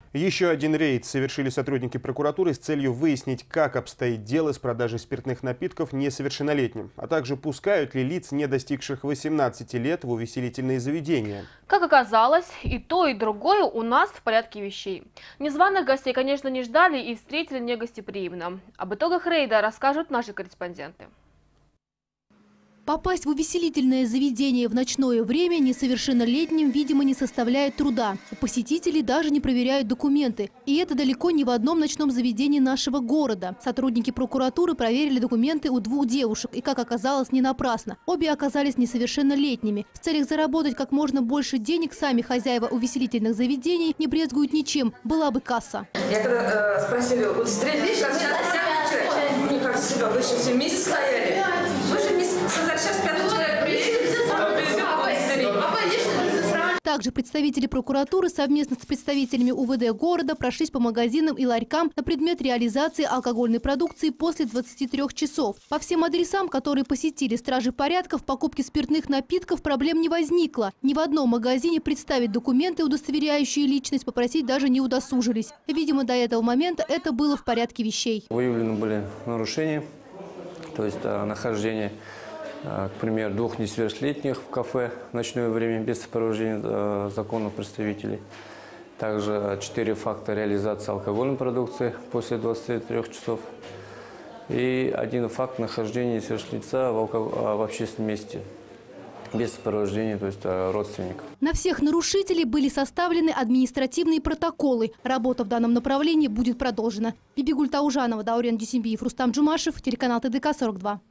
Еще один рейд совершили сотрудники прокуратуры с целью выяснить, как обстоит дело с продажей спиртных напитков несовершеннолетним, а также пускают ли лиц, не достигших 18 лет, в увеселительные заведения. Как оказалось, и то, и другое у нас в порядке вещей. Незваных гостей, конечно, не ждали и встретили негостеприимно. Об итогах рейда расскажут наши корреспонденты. Попасть в увеселительное заведение в ночное время несовершеннолетним, видимо, не составляет труда. У посетителей даже не проверяют документы. И это далеко не в одном ночном заведении нашего города. Сотрудники прокуратуры проверили документы у двух девушек. И, как оказалось, не напрасно. Обе оказались несовершеннолетними. В целях заработать как можно больше денег сами хозяева увеселительных заведений не брезгуют ничем. Была бы касса. Я когда спросили, вот встретились, как себя, вы еще все вместе стояли? Вы же вместе сказали, сейчас 5 человек приедет. Также представители прокуратуры совместно с представителями УВД города прошлись по магазинам и ларькам на предмет реализации алкогольной продукции после 23 часов. По всем адресам, которые посетили стражи порядка, в покупке спиртных напитков проблем не возникло. Ни в одном магазине представить документы, удостоверяющие личность, попросить даже не удосужились. Видимо, до этого момента это было в порядке вещей. Выявлены были нарушения, то есть нахождение, к примеру, 2 несовершеннолетних в кафе в ночное время без сопровождения законных представителей. Также 4 факта реализации алкогольной продукции после 23 часов. И 1 факт нахождения несовершеннолетнего лица в общественном месте без сопровождения, то есть родственников. На всех нарушителей были составлены административные протоколы. Работа в данном направлении будет продолжена. Бибигуль Таужанова, Даурен Дюсимбиев, Рустам Джумашев, телеканал ТДК 42.